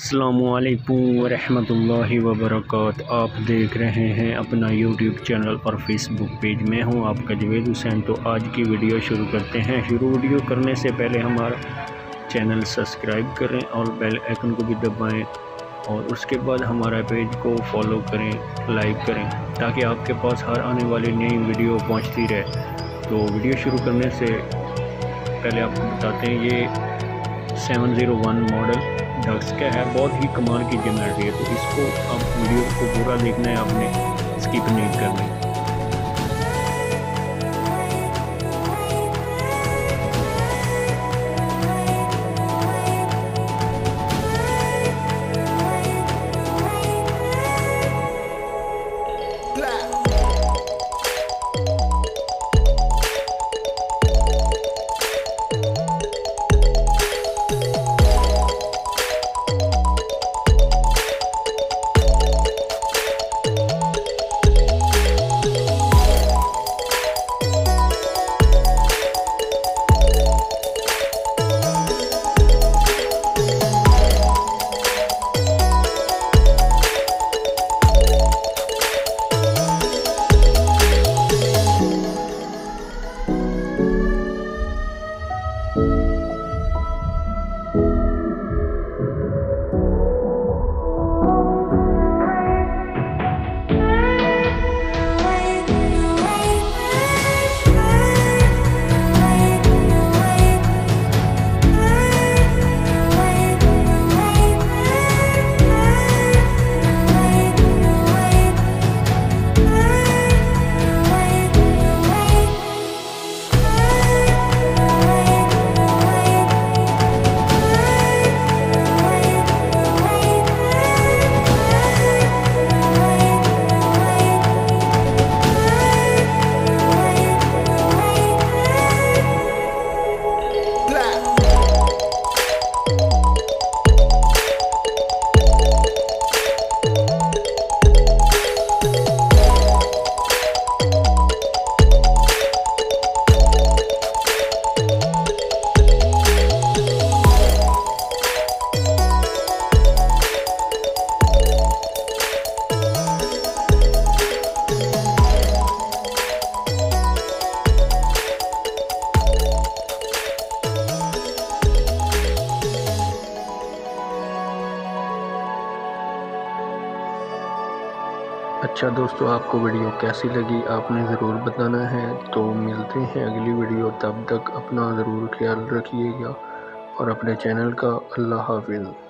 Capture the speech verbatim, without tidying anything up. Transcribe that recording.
السلام علیکم ورحمۃ اللہ وبرکاتہ۔ آپ دیکھ رہے ہیں اپنا یوٹیوب چینل اور فیس بک پیج۔ میں ہوں آپ کا جوید حسین۔ تو آج کی ویڈیو شروع کرتے ہیں۔ شروع ویڈیو کرنے سے پہلے ہمارا چینل سبسکرائب کریں اور بیل آئیکن کو بھی دبائیں، اور اس کے بعد ہمارا پیج کو فالو کریں، لائک کریں، تاکہ آپ کے پاس ہر آنے والی نئی ویڈیو پہنچتی رہے۔ تو ویڈیو شروع کرنے سے پہلے آپ کو بتاتے ہیں یہ سیون زیرو ون ماڈل ڈکس کا ہے، بہت ہی کمال کی جنریٹر ہے۔ تو اس کو اب ویڈیو کو پورا دیکھنا ہے، آپ نے اسکپ نہیں کرنا ہے۔ اچھا دوستو، آپ کو ویڈیو کیسی لگی آپ نے ضرور بتانا ہے۔ تو ملتے ہیں اگلی ویڈیو، تب تک اپنا ضرور خیال رکھیے گا اور اپنے چینل کا۔ اللہ حافظ۔